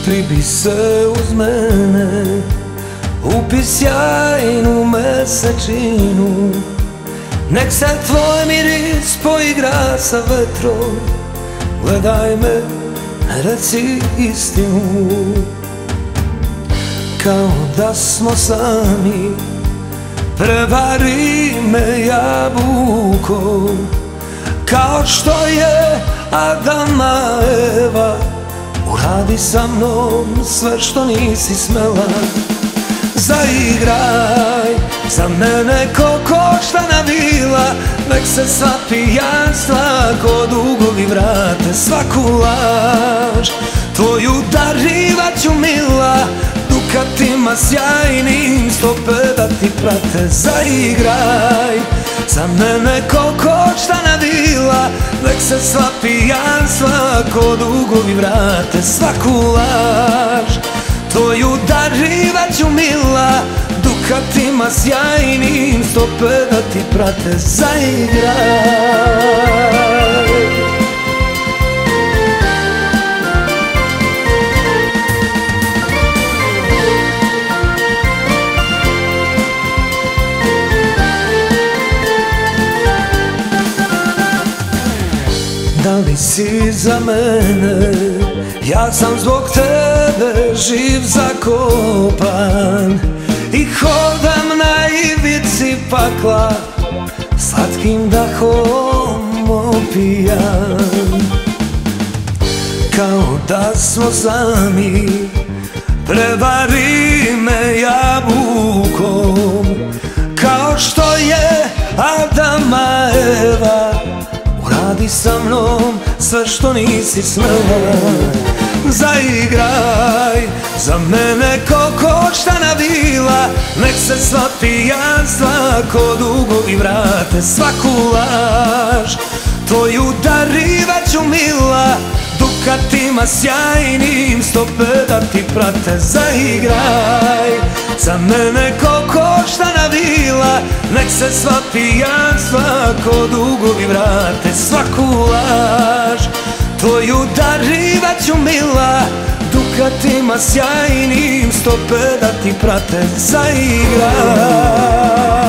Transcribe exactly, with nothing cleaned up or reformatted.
pribi se uz mene, upi sjajnu mesečinu. Nek se tvoj miris poigra sa vetrom, gledaj me, reci istinu. Kao da smo sami, prevari me jabukom, kao što je Adama Eva. Uradi sa mnom sve što nisi smela. Zaigraj za mene ko koštana vila, nek se sva pijanstva ko dugovi vrate. Svaku laž tvoju darivat ću mila, dukatima sjajnim stope da ti prate. Zaigraj za mene ko koštana vila, nek se sva pijanstva ko dugovi vrate. Svaku laž tvoju darivat ću mila, dukatima sjajnim stope da ti prate. Zaigraj. Da li si za mene? Ja sam zbog tebe živ zakopan i hodam na ivici pakla, slatkim dahom opijan. Kao da smo sami, prevari me jabukom, kao što je Adama Eva. Uradi sa mnom sve što nisi smela. Zaigraj za mene ko koštana vila, nek se sva pijanstva ko dugovi vrate. Svaku laž tvoju darivat ću mila, dukatima sjajnim stope da ti prate. Zaigraj za mene ko koštana vila, nek se sva pijanstva ko dugovi vrate. Svaku laž tvoju darivat ću mila, dukatima sjajnim stope da ti prate. Zaigraj.